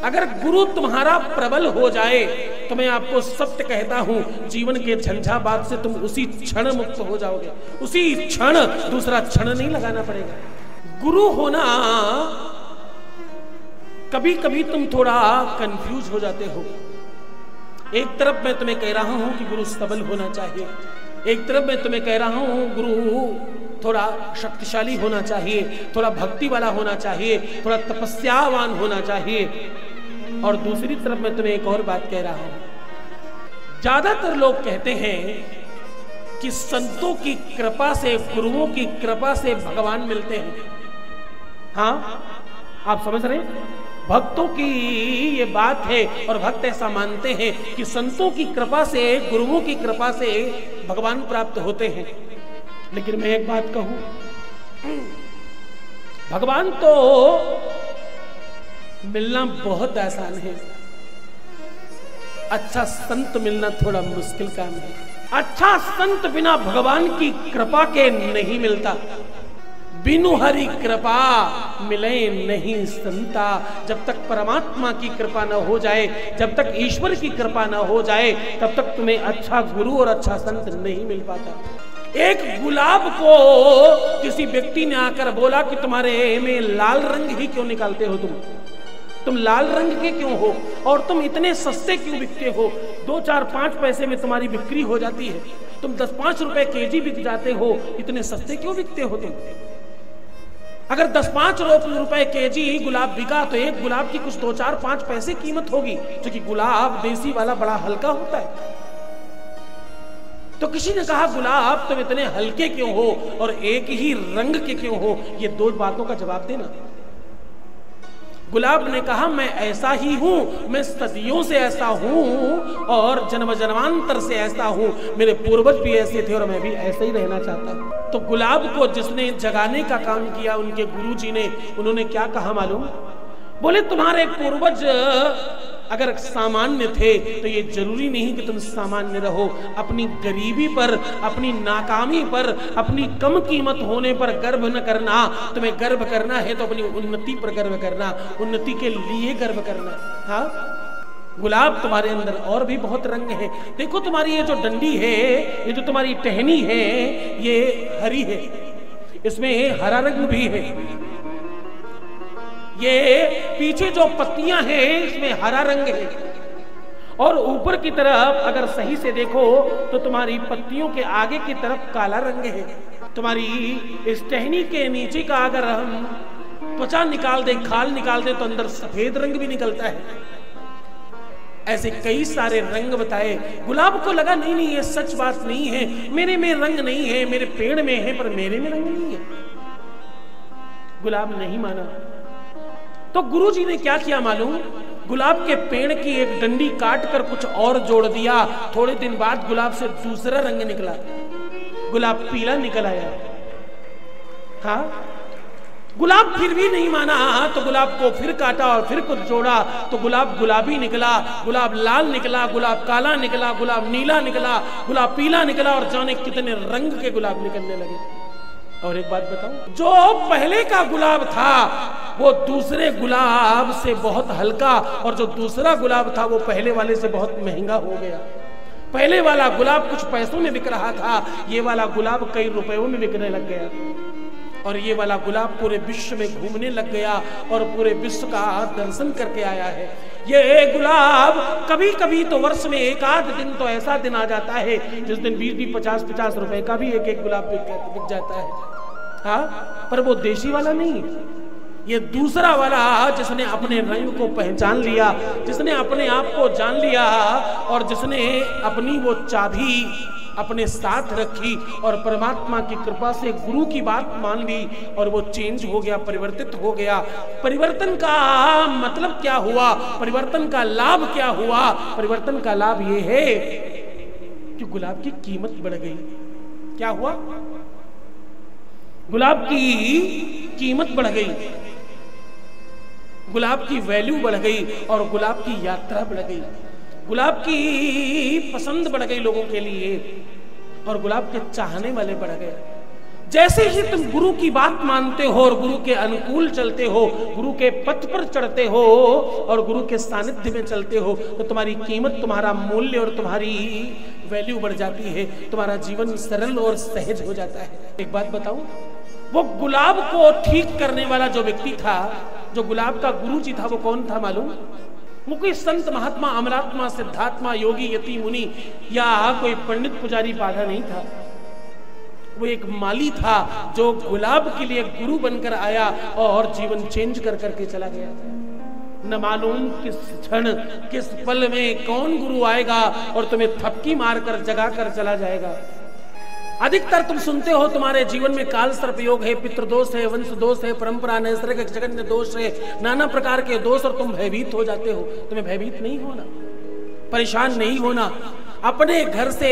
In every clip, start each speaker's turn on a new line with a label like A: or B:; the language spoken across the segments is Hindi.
A: अगर गुरु तुम्हारा प्रबल हो जाए तो मैं आपको सत्य कहता हूं, जीवन के झंझावात से तुम उसी क्षण मुक्त हो जाओगे, उसी क्षण, दूसरा क्षण नहीं लगाना पड़ेगा। गुरु होना, कभी कभी तुम थोड़ा कंफ्यूज हो जाते हो। एक तरफ मैं तुम्हें कह रहा हूं कि गुरु सबल होना चाहिए, एक तरफ मैं तुम्हें कह रहा हूं गुरु थोड़ा शक्तिशाली होना चाहिए, थोड़ा भक्ति वाला होना चाहिए, थोड़ा तपस्यावान होना चाहिए। और दूसरी तरफ मैं तुम्हें एक और बात कह रहा हूं। ज्यादातर लोग कहते हैं कि संतों की कृपा से, गुरुओं की कृपा से भगवान मिलते हैं। हाँ, आप समझ रहे हैं? भक्तों की ये बात है और भक्त ऐसा मानते हैं कि संतों की कृपा से, गुरुओं की कृपा से भगवान प्राप्त होते हैं। लेकिन मैं एक बात कहूं, भगवान तो मिलना बहुत आसान है, अच्छा संत मिलना थोड़ा मुश्किल काम है। अच्छा संत बिना भगवान की कृपा के नहीं मिलता। बिनु हरि कृपा मिले नहीं संता। जब तक परमात्मा की कृपा न हो जाए, जब तक ईश्वर की कृपा न हो जाए, तब तक तुम्हें अच्छा गुरु और अच्छा संत नहीं मिल पाता। एक गुलाब को किसी व्यक्ति ने आकर बोला कि तुम्हारे में लाल रंग ही क्यों निकालते हो, तुम लाल रंग के क्यों हो और तुम इतने सस्ते क्यों बिकते हो? 2, 4, 5 पैसे में तुम्हारी बिक्री हो जाती है, तुम 10-5 रुपए केजी बिक जाते हो, इतने सस्ते क्यों बिकते हो तुम? अगर 10-5 रुपए केजी गुलाब बिका तो एक गुलाब की कुछ 2, 4, 5 पैसे कीमत होगी, क्योंकि गुलाब देसी वाला बड़ा हल्का होता है। तो किसी ने कहा गुलाब तुम इतने हल्के क्यों हो और एक ही रंग के क्यों हो? ये 2 बातों का जवाब देना। गुलाब ने कहा मैं ऐसा ही हूं, मैं सदियों से ऐसा हूं और जन्म जन्मांतर से ऐसा हूं, मेरे पूर्वज भी ऐसे थे और मैं भी ऐसे ही रहना चाहता हूं। तो गुलाब को जिसने जगाने का काम किया, उनके गुरुजी ने, उन्होंने क्या कहा मालूम? बोले तुम्हारे पूर्वज अगर सामान्य थे तो ये जरूरी नहीं कि तुम सामान्य रहो। अपनी गरीबी पर, अपनी नाकामी पर, अपनी कम कीमत होने पर गर्व न करना। तुम्हें गर्व करना है तो अपनी उन्नति पर गर्व करना, उन्नति के लिए गर्व करना। हाँ, गुलाब तुम्हारे अंदर और भी बहुत रंग है। देखो तुम्हारी ये जो डंडी है, ये जो तुम्हारी टहनी है, ये हरी है, इसमें हरा रंग भी है। ये पीछे जो पत्तियां हैं इसमें हरा रंग है, और ऊपर की तरफ अगर सही से देखो तो तुम्हारी पत्तियों के आगे की तरफ काला रंग है। तुम्हारी इस टहनी के नीचे का अगर हम त्वचा निकाल दे, खाल निकाल दे, तो अंदर सफेद रंग भी निकलता है। ऐसे कई सारे रंग बताए। गुलाब को लगा नहीं नहीं ये सच बात नहीं है, मेरे में रंग नहीं है, मेरे पेड़ में है पर मेरे में रंग नहीं है। गुलाब नहीं माना। तो गुरुजी ने क्या किया मालूम? गुलाब के पेड़ की एक डंडी काट कर कुछ और जोड़ दिया। थोड़े दिन बाद गुलाब से दूसरा रंग निकला, गुलाब पीला निकल आया। हाँ, गुलाब फिर भी नहीं माना तो गुलाब को फिर काटा और फिर कुछ जोड़ा तो गुलाब गुलाबी निकला, गुलाब लाल निकला, गुलाब काला निकला, गुलाब नीला निकला, गुलाब पीला निकला, और जाने कितने रंग के गुलाब निकलने लगे। और एक बात बताऊं, जो पहले का गुलाब था वो दूसरे गुलाब से बहुत हल्का, और जो दूसरा गुलाब था वो पहले वाले से बहुत महंगा हो गया। पहले वाला गुलाब कुछ पैसों में बिक रहा था, ये वाला गुलाब कई रुपयों में बिकने लग गया। और ये वाला गुलाब पूरे विश्व में घूमने लग गया और पूरे विश्व का दर्शन करके आया है। ये गुलाब कभी कभी तो वर्ष में एक आध दिन तो ऐसा दिन आ जाता है जिस दिन 20-20, 50-50 रुपए का भी एक गुलाब बिक जाता है। हाँ, पर वो देशी वाला नहीं, ये दूसरा वाला जिसने अपने रंग को पहचान लिया, जिसने अपने आप को जान लिया और जिसने अपनी वो चाबी अपने साथ रखी और परमात्मा की कृपा से गुरु की बात मान ली और वो चेंज हो गया, परिवर्तित हो गया। परिवर्तन का मतलब क्या हुआ? परिवर्तन का लाभ क्या हुआ? परिवर्तन का लाभ ये है कि गुलाब की कीमत बढ़ गई। क्या हुआ? गुलाब की कीमत बढ़ गई, गुलाब की वैल्यू बढ़ गई और गुलाब की यात्रा बढ़ गई, गुलाब की पसंद बढ़ गई लोगों के लिए और गुलाब के चाहने वाले बढ़ गए। जैसे ही तुम गुरु की बात मानते हो और गुरु के अनुकूल चलते हो, गुरु के पथ पर चढ़ते हो और गुरु के सानिध्य में चलते हो, तो तुम्हारी कीमत, तुम्हारा मूल्य और तुम्हारी वैल्यू बढ़ जाती है। तुम्हारा जीवन सरल और सहज हो जाता है। एक बात बताऊं, वो गुलाब को ठीक करने वाला जो व्यक्ति था, जो गुलाब का गुरु जी था, वो कौन था मालूम? वो कोई संत महात्मा, अमरात्मा, सिद्धात्मा, योगी, यति, मुनि या कोई पंडित पुजारी बाधा नहीं था। वो एक माली था जो गुलाब के लिए गुरु बनकर आया और जीवन चेंज कर करके चला गया। न मालूम किस क्षण, किस पल में कौन गुरु आएगा और तुम्हें थपकी मारकर जगा कर चला जाएगा। अधिकतर तुम सुनते हो तुम्हारे जीवन में काल सर्प योग है, पितृदोष है, वंश दोष है, परंपरा, नैसर्गिक जगन्य दोष है, नाना प्रकार के दोष, और तुम भयभीत हो जाते हो। तुम्हें भयभीत नहीं होना, परेशान नहीं होना। अपने घर से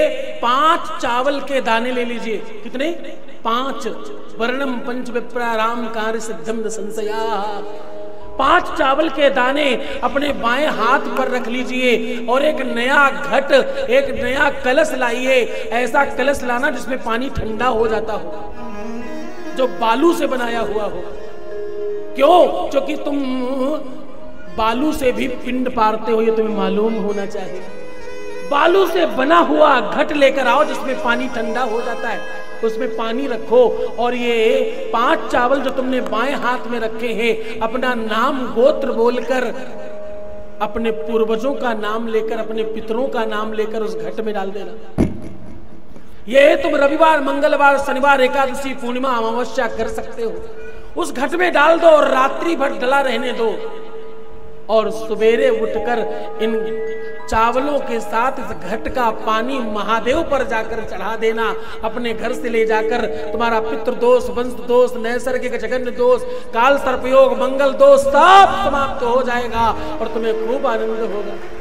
A: 5 चावल के दाने ले लीजिए। कितने? 5। वर्णम पंच विप्राराम कार्य सिद्धम संशया। 5 चावल के दाने अपने बाएं हाथ पर रख लीजिए और एक नया घट, एक नया कलश लाइए। ऐसा कलश लाना जिसमें पानी ठंडा हो जाता हो, जो बालू से बनाया हुआ हो। क्यों? क्योंकि तुम बालू से भी पिंड पारते हो, ये तुम्हें मालूम होना चाहिए। बालू से बना हुआ घट लेकर आओ जिसमें पानी ठंडा हो जाता है, उसमें पानी रखो और ये 5 चावल जो तुमने बाएं हाथ में रखे हैं, अपना नाम गोत्र बोलकर, अपने पूर्वजों का नाम लेकर, अपने पितरों का नाम लेकर उस घट में डाल देना। ये तुम रविवार, मंगलवार, शनिवार, एकादशी, पूर्णिमा, अमावस्या कर सकते हो। उस घट में डाल दो और रात्रि भर डला रहने दो और सवेरे उठकर इन चावलों के साथ इस घट का पानी महादेव पर जाकर चढ़ा देना। अपने घर से ले जाकर तुम्हारा पितृ दोष, वंश दोष, नैसर्गिक जगन्य दोष, काल सर्पयोग, मंगल दोष सब समाप्त हो जाएगा और तुम्हें खूब आनंद होगा।